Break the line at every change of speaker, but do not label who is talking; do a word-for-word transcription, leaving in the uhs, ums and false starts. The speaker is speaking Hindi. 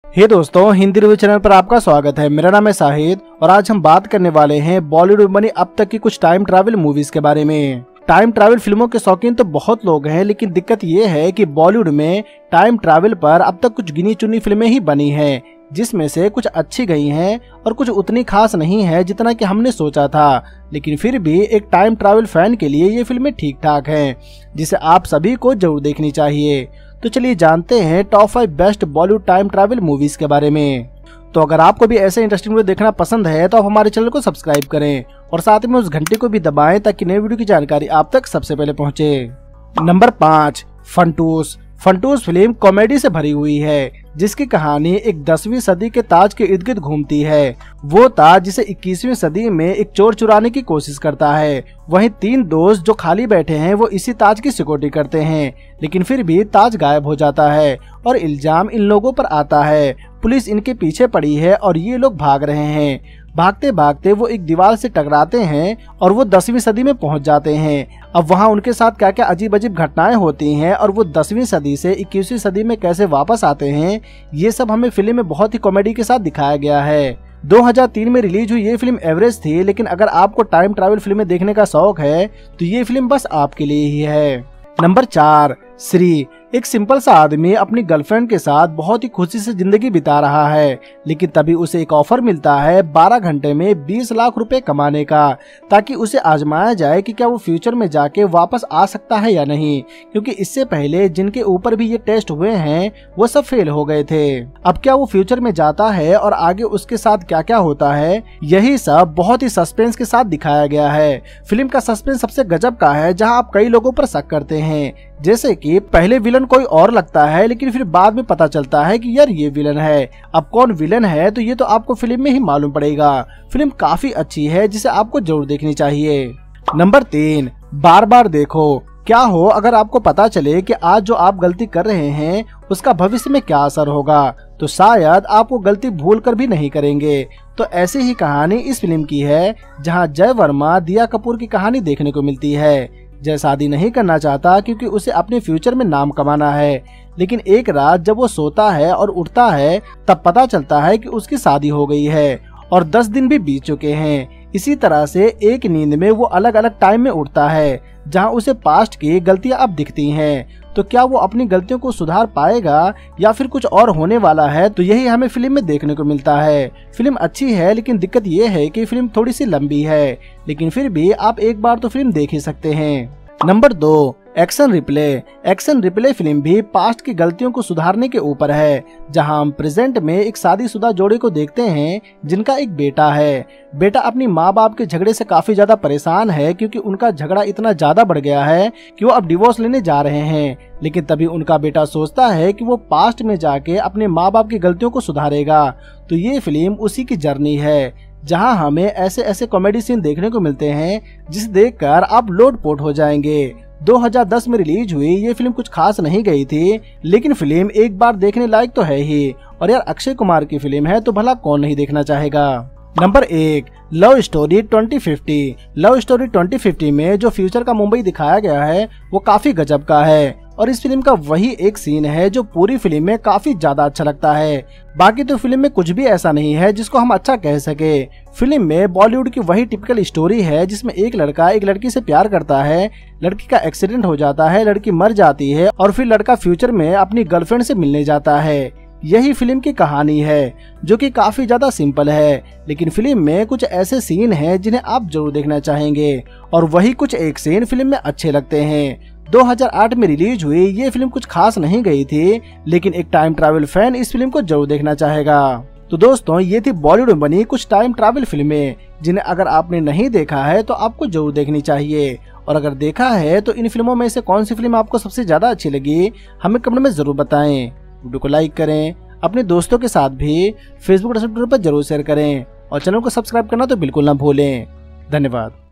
हे hey दोस्तों, हिंदी रिव्यू चैनल पर आपका स्वागत है। मेरा नाम है शाहिद और आज हम बात करने वाले हैं बॉलीवुड में बनी अब तक की कुछ टाइम ट्रैवल मूवीज के बारे में। टाइम ट्रैवल फिल्मों के शौकीन तो बहुत लोग हैं, लेकिन दिक्कत ये है कि बॉलीवुड में टाइम ट्रैवल पर अब तक कुछ गिनी चुनी फिल्में ही बनी हैं, जिसमें से कुछ अच्छी गई हैं और कुछ उतनी खास नहीं है जितना कि हमने सोचा था। लेकिन फिर भी एक टाइम ट्रैवल फैन के लिए ये फिल्में ठीक ठाक हैं, जिसे आप सभी को जरूर देखनी चाहिए। तो चलिए जानते हैं top five best Bollywood time travel movies के बारे में। तो अगर आपको भी ऐसे इंटरेस्टिंग वीडियो देखना पसंद है तो आप हमारे चैनल को सब्सक्राइब करें और साथ में उस घंटे को भी दबाएं ताकि नई वीडियो की जानकारी आप तक सबसे पहले पहुंचे। नंबर पाँच, फंटूस। फंटूस फिल्म कॉमेडी से भरी हुई है, जिसकी कहानी एक दसवीं सदी के ताज के इर्द गिर्द घूमती है। वो ताज जिसे इक्कीसवीं सदी में एक चोर चुराने की कोशिश करता है। वहीं तीन दोस्त जो खाली बैठे हैं वो इसी ताज की सिक्योरिटी करते हैं, लेकिन फिर भी ताज गायब हो जाता है और इल्जाम इन लोगों पर आता है। पुलिस इनके पीछे पड़ी है और ये लोग भाग रहे हैं। भागते भागते वो एक दीवार से टकराते हैं और वो दसवीं सदी में पहुंच जाते हैं। अब वहां उनके साथ क्या क्या अजीब अजीब घटनाएं होती हैं और वो दसवीं सदी से इक्कीसवीं सदी में कैसे वापस आते हैं, ये सब हमें फिल्म में बहुत ही कॉमेडी के साथ दिखाया गया है। दो हज़ार तीन में रिलीज हुई ये फिल्म एवरेज थी, लेकिन अगर आपको टाइम ट्रैवल फिल्में देखने का शौक है तो ये फिल्म बस आपके लिए ही है। नंबर चार, श्री। एक सिंपल सा आदमी अपनी गर्लफ्रेंड के साथ बहुत ही खुशी से जिंदगी बिता रहा है, लेकिन तभी उसे एक ऑफर मिलता है बारह घंटे में बीस लाख रुपए कमाने का, ताकि उसे आजमाया जाए कि क्या वो फ्यूचर में जाके वापस आ सकता है या नहीं, क्योंकि इससे पहले जिनके ऊपर भी ये टेस्ट हुए हैं वो सब फेल हो गए थे। अब क्या वो फ्यूचर में जाता है और आगे उसके साथ क्या क्या होता है, यही सब बहुत ही सस्पेंस के साथ दिखाया गया है। फिल्म का सस्पेंस सबसे गजब का है, जहाँ आप कई लोगों पर शक करते हैं, जैसे कि पहले विलन कोई और लगता है, लेकिन फिर बाद में पता चलता है कि यार ये विलन है। अब कौन विलन है तो ये तो आपको फिल्म में ही मालूम पड़ेगा। फिल्म काफी अच्छी है, जिसे आपको जरूर देखनी चाहिए। नंबर तीन, बार बार देखो। क्या हो अगर आपको पता चले कि आज जो आप गलती कर रहे हैं उसका भविष्य में क्या असर होगा, तो शायद आप वो गलती भूल कर भी नहीं करेंगे। तो ऐसी ही कहानी इस फिल्म की है, जहाँ जय वर्मा दिया कपूर की कहानी देखने को मिलती है। जय शादी नहीं करना चाहता क्योंकि उसे अपने फ्यूचर में नाम कमाना है, लेकिन एक रात जब वो सोता है और उठता है तब पता चलता है कि उसकी शादी हो गई है और दस दिन भी बीत चुके हैं। इसी तरह से एक नींद में वो अलग अलग टाइम में उठता है, जहां उसे पास्ट की गलतियां अब दिखती हैं। तो क्या वो अपनी गलतियों को सुधार पाएगा या फिर कुछ और होने वाला है, तो यही हमें फिल्म में देखने को मिलता है। फिल्म अच्छी है, लेकिन दिक्कत ये है कि फिल्म थोड़ी सी लंबी है, लेकिन फिर भी आप एक बार तो फिल्म देख ही सकते हैं। नंबर दो, action replay. Action replay film भी पास्ट की गलतियों को सुधारने के ऊपर है, जहां हम प्रेजेंट में एक शादीशुदा जोड़े को देखते हैं जिनका एक बेटा है। बेटा अपनी माँ बाप के झगड़े से काफी ज्यादा परेशान है, क्योंकि उनका झगड़ा इतना ज्यादा बढ़ गया है कि वो अब डिवोर्स लेने जा रहे हैं। लेकिन तभी उनका बेटा सोचता है कि वो पास्ट में जाके अपने माँ बाप की गलतियों को सुधारेगा। तो ये फिल्म उसी की जर्नी है, जहां हमें ऐसे ऐसे कॉमेडी सीन देखने को मिलते हैं जिसे देखकर आप लोटपोट हो जाएंगे। दो हज़ार दस में रिलीज हुई ये फिल्म कुछ खास नहीं गई थी, लेकिन फिल्म एक बार देखने लायक तो है ही। और यार अक्षय कुमार की फिल्म है तो भला कौन नहीं देखना चाहेगा। नंबर एक, love story twenty fifty. Love story twenty fifty में जो फ्यूचर का मुंबई दिखाया गया है वो काफी गजब का है, और इस फिल्म का वही एक सीन है जो पूरी फिल्म में काफी ज्यादा अच्छा लगता है। बाकी तो फिल्म में कुछ भी ऐसा नहीं है जिसको हम अच्छा कह सके। फिल्म में बॉलीवुड की वही टिपिकल स्टोरी है, जिसमें एक लड़का एक लड़की से प्यार करता है, लड़की का एक्सीडेंट हो जाता है, लड़की मर जाती है और फिर लड़का फ्यूचर में अपनी गर्लफ्रेंड से मिलने जाता है। यही फिल्म की कहानी है, जो कि काफी ज्यादा सिंपल है, लेकिन फिल्म में कुछ ऐसे सीन हैं जिन्हें आप जरूर देखना चाहेंगे, और वही कुछ एक सीन फिल्म में अच्छे लगते हैं। दो हज़ार आठ में रिलीज हुई ये फिल्म कुछ खास नहीं गई थी, लेकिन एक टाइम ट्रैवल फैन इस फिल्म को जरूर देखना चाहेगा। तो दोस्तों, ये थी बॉलीवुड में बनी कुछ टाइम ट्रैवल फिल्में, जिन्हें अगर आपने नहीं देखा है तो आपको जरूर देखनी चाहिए। और अगर देखा है तो इन फिल्मों में से कौन सी फिल्म आपको सबसे ज्यादा अच्छी लगी, हमें कमेंट में जरूर बताएं। वीडियो को लाइक करें, अपने दोस्तों के साथ भी फेसबुक पर जरूर शेयर करें और चैनल को सब्सक्राइब करना तो बिल्कुल ना भूलें। धन्यवाद।